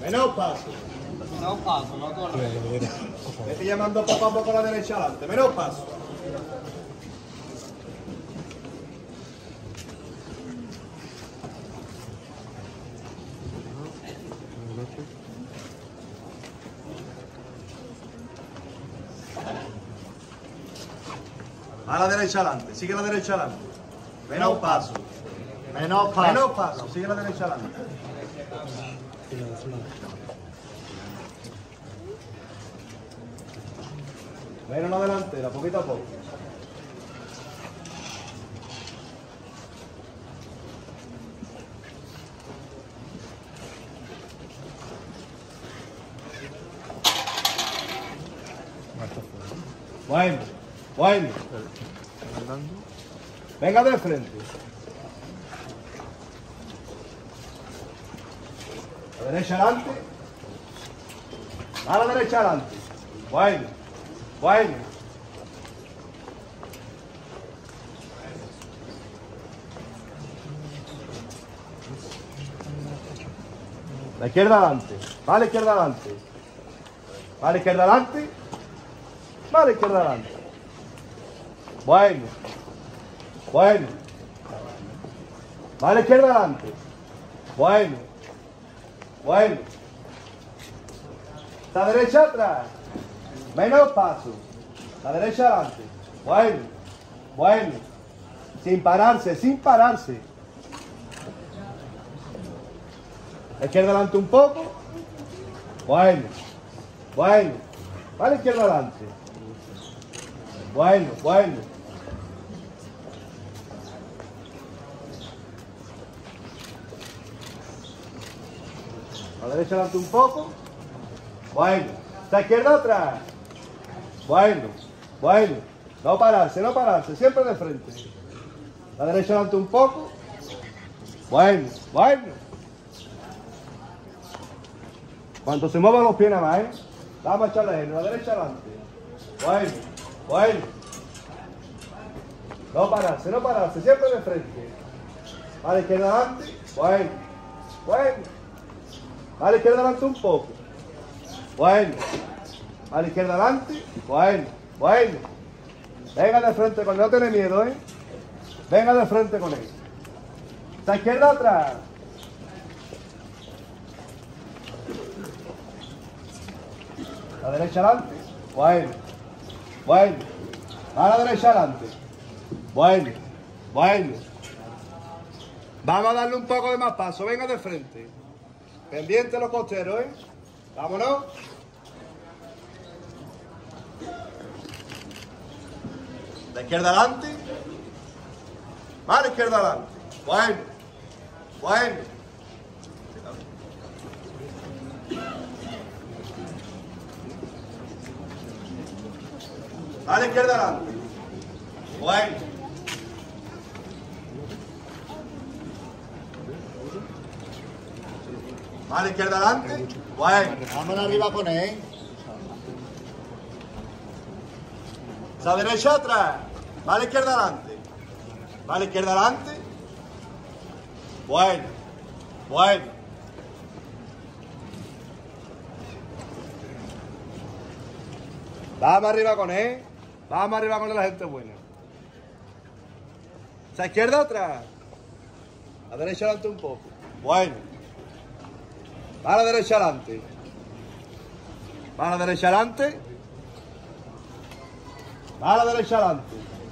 Menos paso. No paso, no corre. Vete llamando poco a poco la derecha adelante. Menos paso. A la derecha adelante. Sigue la derecha adelante. Menos paso. Menos paso. Menos paso. Sigue la derecha adelante. Menos la delantera, poquito a poco. Bueno, bueno. Venga de frente. La derecha adelante. A la derecha adelante. Bueno, bueno. La izquierda adelante. Vale, izquierda adelante. Vale, izquierda adelante. Vale, izquierda adelante. Bueno. Bueno. Vale, izquierda adelante. Bueno. Bueno. La derecha atrás. Menos paso. La derecha adelante. Bueno. Bueno. Sin pararse, sin pararse. La izquierda adelante un poco. Bueno. Bueno. Vale, izquierda adelante. Bueno, bueno. La derecha adelante un poco. Bueno. La izquierda atrás. Bueno. Bueno. No pararse, no pararse. Siempre de frente. La derecha adelante un poco. Bueno. Bueno. Cuando se muevan los pies nada más, ¿eh? Vamos a echarle en la derecha adelante. Bueno. Bueno. No pararse, no pararse. Siempre de frente. Vale, izquierda adelante. Bueno. Bueno. Vale, izquierda adelante un poco. Bueno. Vale, izquierda adelante. Bueno. Bueno. Venga de frente con él. No tiene miedo, ¿eh? Venga de frente con él. La izquierda atrás. La derecha adelante. Bueno. Bueno. A la derecha adelante. Bueno. Bueno. Vamos a darle un poco de más paso. Venga de frente. Pendiente los costeros, ¿eh? Vámonos. La izquierda adelante. Vale, izquierda adelante. Bueno. Bueno. Vale, izquierda adelante. Bueno. Vale, izquierda adelante. Bueno. Vamos arriba con él. La derecha atrás. Vale, izquierda adelante. Vale, izquierda adelante. Bueno. Bueno. Vamos arriba con él. Vamos arriba con la gente buena. La izquierda atrás. La derecha adelante un poco. Bueno. Va a la derecha adelante. Va a la derecha adelante. Va a la derecha adelante.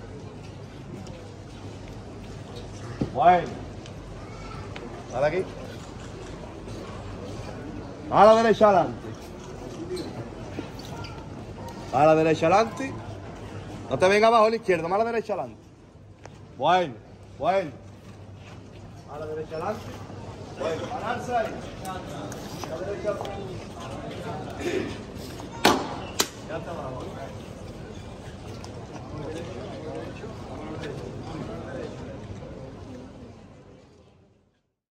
Bueno. Dale aquí. Va a la derecha adelante. Va a la derecha adelante. No te venga abajo a la izquierda, va a la derecha adelante. Bueno, bueno. A la derecha adelante. Bueno, pararse ahí. La derecha adelante. Ya está abajo.